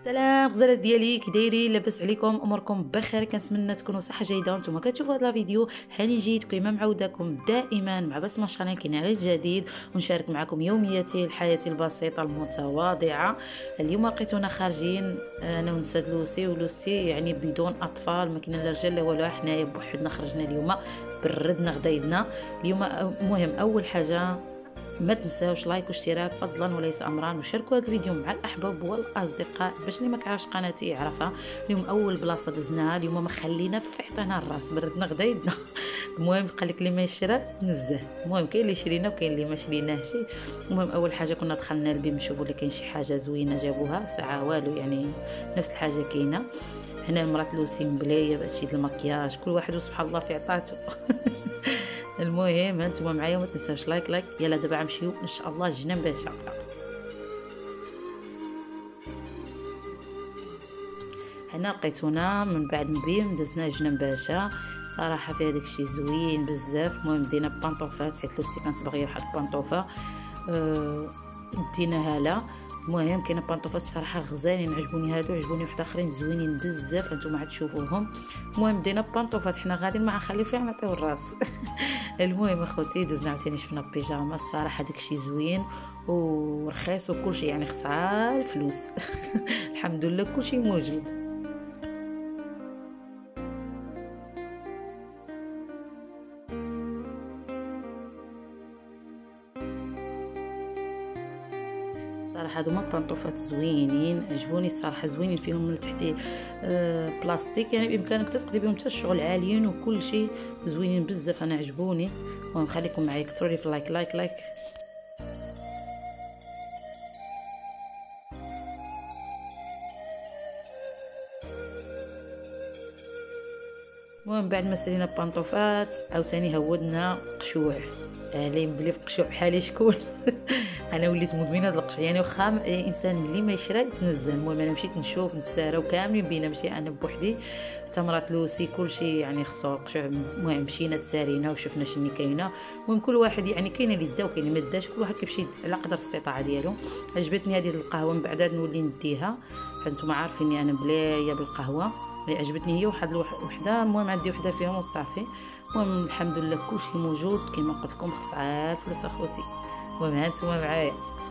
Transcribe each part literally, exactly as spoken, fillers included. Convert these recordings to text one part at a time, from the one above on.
سلام غزالات ديالي، كي دايرين؟ لاباس عليكم؟ اموركم بخير؟ كنتمنى تكونوا صحه جيده وانتم كتشوفوا هذا الفيديو. هاني جيت كما معوداكم دائما مع بسمه شانيل كاين على الجديد، ونشارك معكم يومياتي حياتي البسيطه المتواضعه. اليوم لقيتونا خارجين انا ونساد لوسي ولوسي، يعني بدون اطفال، ما كاين لا رجال لا والو، حنايا بوحدنا خرجنا اليوم، بردنا غدايدنا اليوم. المهم اول حاجه ما تنساوش لايك واشتراك فضلا وليس امرا، وشاركوا هذا الفيديو مع الاحباب والاصدقاء باش اللي ما كيعرفش قناتي يعرفها. اليوم اول بلاصه دزناها اليوم، ما خلينا في عطينا الراس، بردنا غدايدنا. المهم قال لك اللي ما يشرى نزه، المهم كاين اللي شرينا وكاين اللي ما شريناهش. المهم اول حاجه كنا دخلنا البيم نشوفوا اللي كاين شي حاجه زوينه جابوها، ساعه والو يعني نفس الحاجه كاينه. هنا المرات لوسي مبلايه بهادشي ديال المكياج، كل واحد سبحان الله في عطاته. المهم هانتوما معايا، وما تنساوش لايك لايك. يلا دابا غنمشيو ان شاء الله الجنان باشا. هنا لقيتونا من بعد نبيم دزنا جنان باشا، صراحه فيها داكشي زوين بزاف. المهم دينا بانطوفات حيت لوسي كانت باغيه واحد البانطوفه أه ديناها لا. المهم كاينه بانطوفات الصراحه غزالين، عجبوني هادو، عجبوني واحد اخرين زوينين بزاف، انتم عاد تشوفوهم. المهم دينا بانطوفات، حنا غاديين ما نخليو فيها نعطيو الراس. المهم اخوتي دزنا عاوتاني شفنا بيجاما، الصراحه داكشي زوين ورخيص وكلشي، يعني خسعه الفلوس. الحمد لله كلشي موجود. صراحه هادو بانطوفات زوينين، عجبوني الصراحه، زوينين فيهم من تحت آه بلاستيك، يعني بامكانك تقضي بهم حتى الشغل عاليين وكل شيء زوينين بزاف، انا عجبوني. المهم خليكم معايا، كثروا لي في اللايك لايك لايك. المهم بعد ما سالينا بانطوفات عاوتاني هودنا قشوع، عليم بلي في قشوع بحالي شكون. انا وليت مدمنه هاد القشوع، يعني واخا الانسان اللي ما يشرى يتنزل. المهم انا مشيت نشوف نتسارى وكاملين بينا، ماشي انا بوحدي، حتى مرات لوسي كلشي يعني خصو القشوع. المهم مشينا تسارينا وشفنا شنو كاينه. المهم كل واحد يعني كاينه اللي دا وكاين اللي ما داش، كل واحد كيمشي على قدر الاستطاعه ديالو. عجبتني هذه القهوه، من بعد نولي نديها حيت نتوما عارفيني انا بلايه بالقهوه، عجبتني هي واحد الوحده. المهم عندي وحده فيهم وصافي. المهم الحمد لله كلشي موجود كما قلت لكم، خسعه الفلوس اخوتي. المهم هانتوما معايا.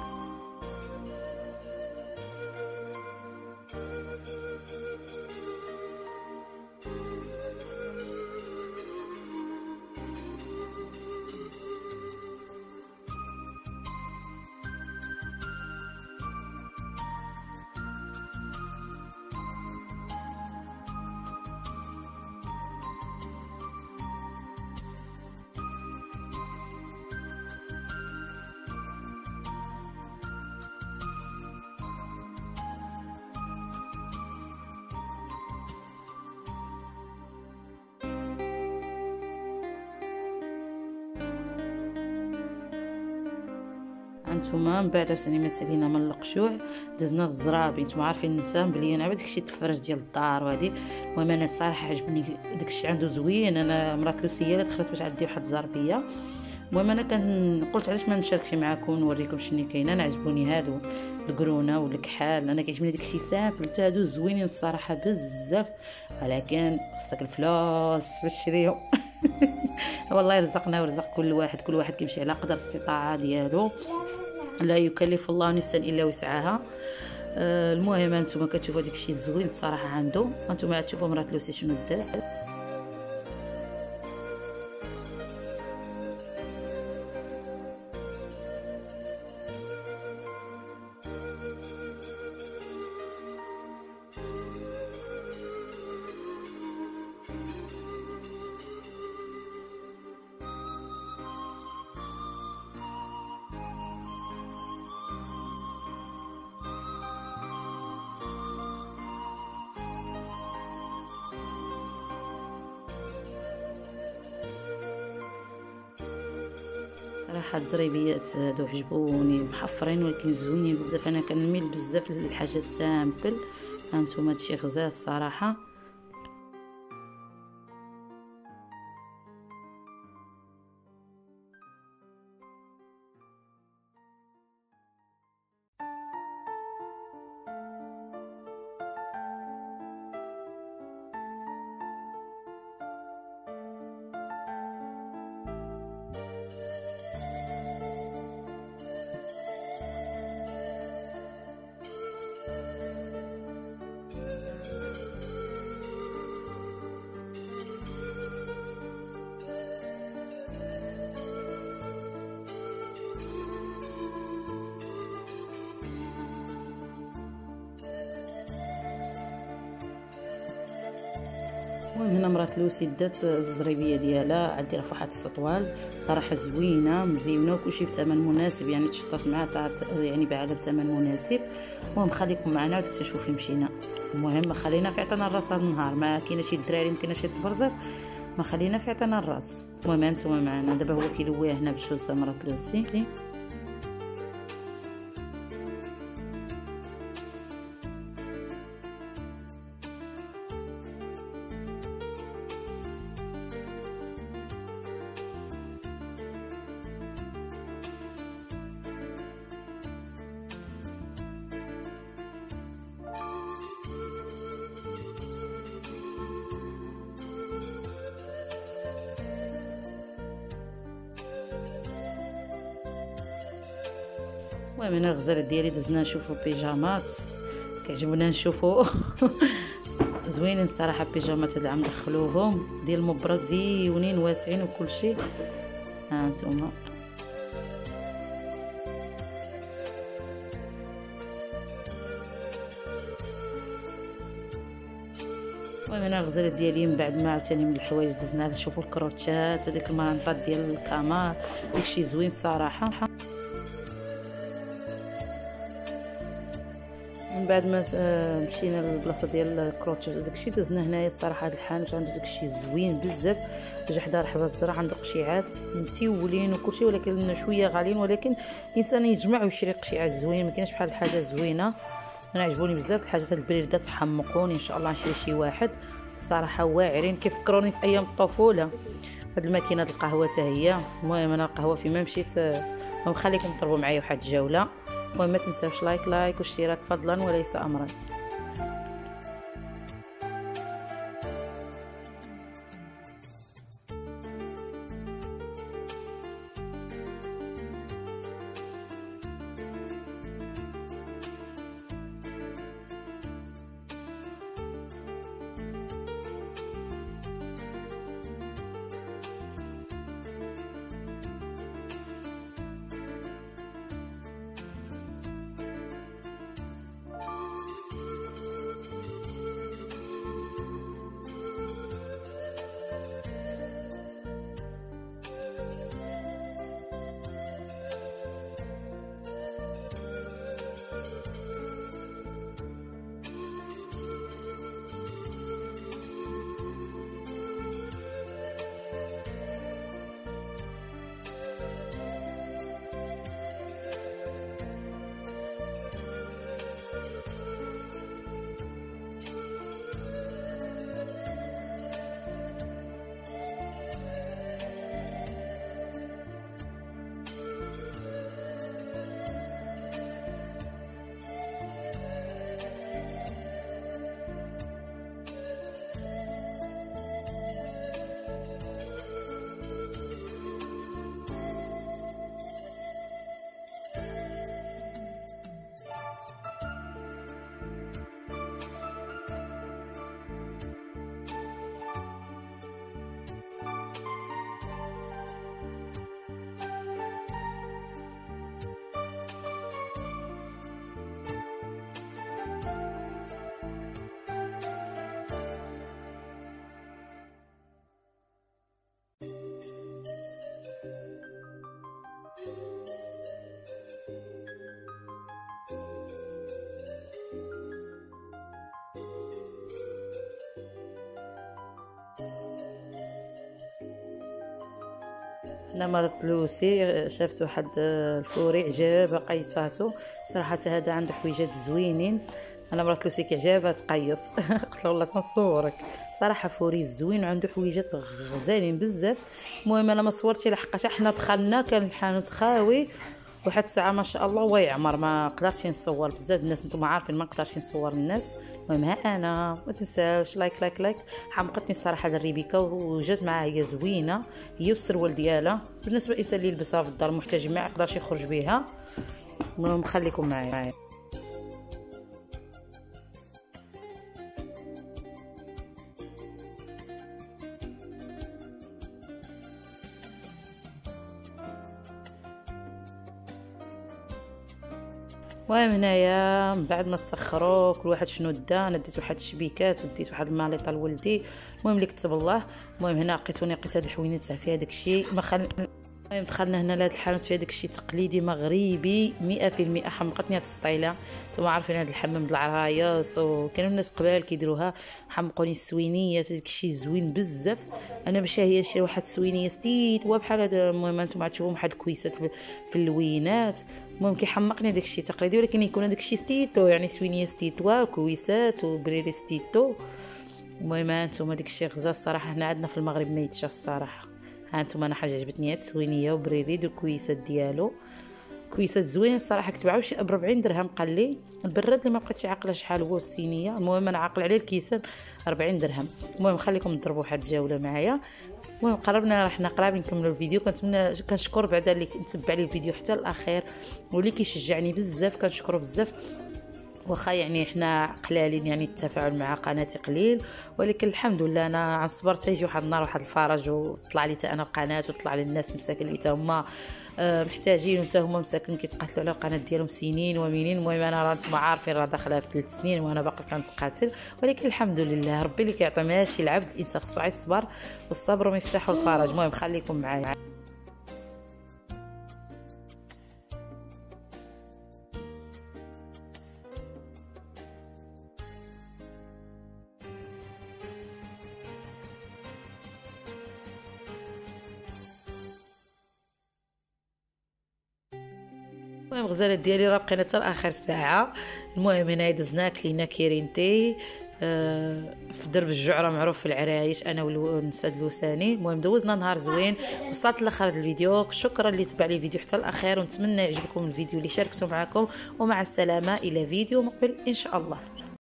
هانتوما من بعد عاوتاني ما سالينا من القشوع دزنا الزرابي. نتوما عارفين النساء بلي انا داكشي التفرج ديال الدار وهادي. المهم انا الصراحه عجبني داكشي عنده زوين. انا مرات لوسيه دخلت باش عندي واحد الزربيه. المهم انا كان قلت علاش ما نشاركش معكم نوريكم شنو كاين. انا عجبوني هادو القرونه والكحال، انا كيعجبني داكشي سامبل، حتى هادو زوينين الصراحه بزاف، ولكن خصك الفلوس باش تشريهم. والله يرزقنا ويرزق كل واحد، كل واحد كيمشي على قدر الاستطاعه ديالو، لا يكلف الله نفسا الا وسعها. آه المهم انتم كتشوفوا داكشي زوين الصراحه عنده. انتم عاد تشوفوا مرات لوسي شنو داز. صراحه الزريبيات هادو عجبوني، محفرين ولكن زوينين بزاف. انا كنميل بزاف للحاجه السامبل. هانتوما هادشي غزال الصراحه. المهم هنا مرات لوسي دات الزريبيه ديالها عاد ديرها فواحد السطوال صراحه زوينه مزيونه وكلشي بثمن مناسب، يعني تشطات معها يعني باعها بثمن مناسب. المهم خليكم معنا وتكتشفوا فين مشينا. المهم خلينا في عطانا الراس هذا النهار، ما كاينه شي الدراري مكاينه شي تبرزق، ما خلينا في عطانا الراس. المهم انتم معنا دابا هو كيلويه هنا بجوج مرات لوسي. المهم هنا الغزاله ديالي دزنا نشوفوا بيجامات، كيعجبونا نشوفوا زوينين الصراحه. بيجامات هاد العام دخلوهم ديال المبرد زيونين واسعين وكل شيء. ها انتم المهم هنا الغزاله ديالي من بعد ما عاوتاني من الحوايج دزنا نشوفوا الكروتشات، هذيك المرنطات ديال الكامار، داكشي زوين الصراحه. من بعد ما مشينا للبلاصه ديال الكروتشات داكشي دزنا هنايا الصراحه. هذا الحانوت عنده داكشي زوين بزاف، جا حدا رحبه بزرع عنده قشيعات متيولين وكلشي، ولكن شويه غاليين، ولكن الانسان يجمع ويشري قشيعات زوين، ما كاينش بحال الحاجه زوينه. انا عجبوني بزاف الحاجات هاد البريدات، حمقوني ان شاء الله نشري شي واحد صراحه واعرين كيفكروني في ايام الطفوله. هاد الماكينه د القهوه حتى هي. المهم انا القهوه فيما مشيت نخليكم تضربوا معايا واحد الجوله. المهم ما تنساوش لايك لايك واشتراك فضلا وليس امرا. هنا مرت لوسي شافت واحد الفوري عجبها قيساتو صراحه. هذا عنده حويجات زوينين. انا مرات لوسي كيعجبها تقيس قلت له والله تنصورك صراحه فوري زوين وعنده حويجات غزالين بزاف. المهم انا ما صورتش لحقاش حنا دخلنا كان الحانوت خاوي واحد الساعه ما شاء الله ويعمر، ما قدرتش نصور بزاف الناس، نتوما عارفين ما قدرتش نصور الناس. المهم ها انا ما تنساوش لايك لايك لايك. حمقتني الصراحه الريبيكا وجات معها هي زوينه، هي والسروال ديالها. بالنسبه للانسان اللي يلبسها في الدار محتاج ما يقدرش يخرج بها. المهم خليكم معايا. المهم هنايا من بعد ما تسخروا كل واحد شنو دا، انا ديت واحد الشبيكات وديت واحد الماليطه لولدي، المهم اللي كتب الله. المهم هنا لقيتوني قيس هاد الحوينات فيها داكشي ما خل... المهم دخلنا هنا لهاد الحانوت فيها داكشي تقليدي مغربي مئة في المئة. حمقتني هاد السطيله، نتوما عارفين هاد الحمام د العرايس وكانوا الناس قبال كيديروها، حمقوني السوينيات داكشي زوين بزاف. انا ماشي هي شي واحد سوينيه ستيت بحال هذا، المهم نتوما تشوفوا واحد الكويسات في اللوينات. المهم كيحمقني داكشي تقليدي، ولكن يكون داكشي ستيتو يعني سوينيه ستيتوا كويسات وبريري ستيتو. المهم هانتوما داكشي غزال الصراحه، هنا عندنا في المغرب ما يتشاف الصراحه. هانتوما انا حاجه عجبتني هاد السوينيه وبريري دو الكويسات ديالو، كويسات زوينين الصراحه. كتباعو شي ب أربعين درهم قال لي. البراد اللي ما بقيتش عاقله شحال هو الصينيه، المهم انا عاقل عليه الكيسان أربعين درهم. المهم خليكم تضربوا واحد الجوله معايا. المهم قربنا رحنا قرابين نكملوا الفيديو. كنتمنى كنشكر بعدا اللي متبع لي الفيديو حتى الاخير واللي كيشجعني بزاف، كنشكرو بزاف. واخا يعني حنا قلالين يعني التفاعل مع قناتي قليل، ولكن الحمد لله انا عن صبرت يجي واحد النهار واحد الفرج وطلع لي حتى انا القناه وطلع لي الناس مساكن اللي حتى هما محتاجين وحتى هما مساكن كيتقاتلوا على القناه ديالهم سنين ومنين. المهم انا راه نتوما عارفين راه داخله في ثلاث سنين وانا باقا كنتقاتل، ولكن الحمد لله ربي اللي كيعطي ماشي العبد، الانسان خصو الصبر والصبر مفتاح الفرج. المهم خليكم معايا. المهم غزالات ديالي راه بقينا حتى لاخر ساعه. المهم هنا دزنا كلينا كيرينتي آه في درب الجعره معروف في العرايش انا والنساد اللوساني. المهم دوزنا نهار زوين. وصلت لاخر الفيديو، شكرا اللي تبع لي الفيديو حتى الاخير، ونتمنى يعجبكم الفيديو اللي شاركته معكم. ومع السلامه الى فيديو مقبل ان شاء الله.